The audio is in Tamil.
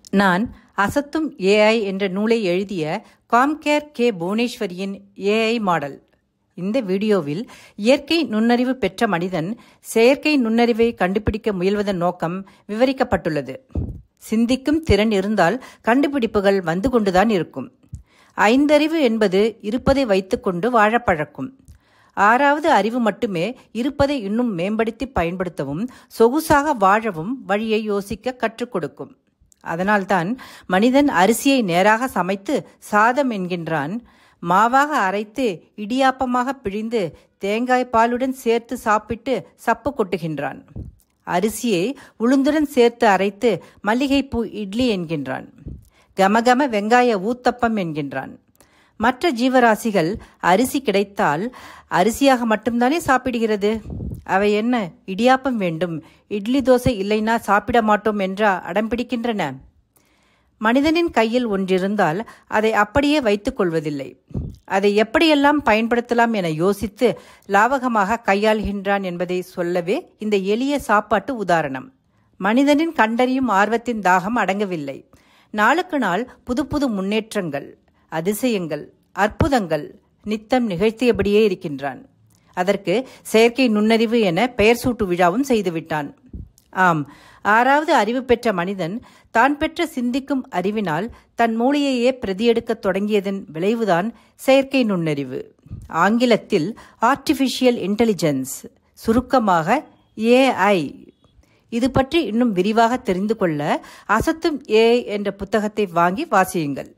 நான் அசத்தும் ஏஐ என்ற நூலை எழுதிய காம்கேர் கே புவனேஸ்வரியின் ஏஐ மாடல். இந்த வீடியோவில் இயற்கை நுண்ணறிவு பெற்ற மனிதன் செயற்கை நுண்ணறிவை கண்டுபிடிக்க முயல்வதன் நோக்கம் விவரிக்கப்பட்டுள்ளது. சிந்திக்கும் திறன் இருந்தால் கண்டுபிடிப்புகள் வந்து கொண்டுதான் இருக்கும். ஐந்தறிவு என்பது இருப்பதை வைத்துக்கொண்டு வாழப்பழக்கும். ஆறாவது அறிவு மட்டுமே இருப்பதை இன்னும் மேம்படுத்தி பயன்படுத்தவும் சொகுசாக வாழவும் வழியை யோசிக்க கற்றுக் கொடுக்கும். அதனால்தான் மனிதன் அரிசியை நேராக சமைத்து சாதம் என்கின்றான், மாவாக அரைத்து இடியாப்பமாக பிழிந்து தேங்காய் பாலுடன் சேர்த்து சாப்பிட்டு சப்பு கொட்டுகின்றான். அரிசியை உளுந்துடன் சேர்த்து அரைத்து மல்லிகைப்பூ இட்லி என்கின்றான். கமகம வெங்காய ஊத்தப்பம் என்கின்றான். மற்ற ஜீவராசிகள் அரிசி கிடைத்தால் அரிசியாக மட்டும்தானே சாப்பிடுகிறது. அவை என்ன இடியாப்பம் வேண்டும், இட்லி தோசை இல்லைன்னா சாப்பிட மாட்டோம் என்றா அடம்பிடிக்கின்றன? மனிதனின் கையில் ஒன்றிருந்தால் அதை அப்படியே வைத்துக் கொள்வதில்லை. அதை எப்படியெல்லாம் பயன்படுத்தலாம் என யோசித்து லாவகமாக கையாள்கின்றான் என்பதை சொல்லவே இந்த எளிய சாப்பாட்டு உதாரணம். மனிதனின் கண்டறியும் ஆர்வத்தின் தாகம் அடங்கவில்லை. நாளுக்கு நாள் புது புது முன்னேற்றங்கள், அதிசயங்கள், அற்புதங்கள் நித்தம் நிகழ்த்தியபடியே இருக்கின்றான். அதற்கு செயற்கை நுண்ணறிவு என பெயர் சூட்டு விழாவும் செய்துவிட்டான். ஆம், ஆறாவது அறிவு பெற்ற மனிதன் தான் பெற்ற சிந்திக்கும் அறிவினால் தன் மூளையையே பிரதியெடுக்க தொடங்கியதன் விளைவுதான் செயற்கை நுண்ணறிவு. ஆங்கிலத்தில் ஆர்டிஃபிஷியல் இன்டெலிஜென்ஸ், சுருக்கமாக ஏஐ. இது பற்றி இன்னும் விரிவாக தெரிந்து கொள்ள அசத்தும் ஏஐ என்ற புத்தகத்தை வாங்கி வாசியுங்கள்.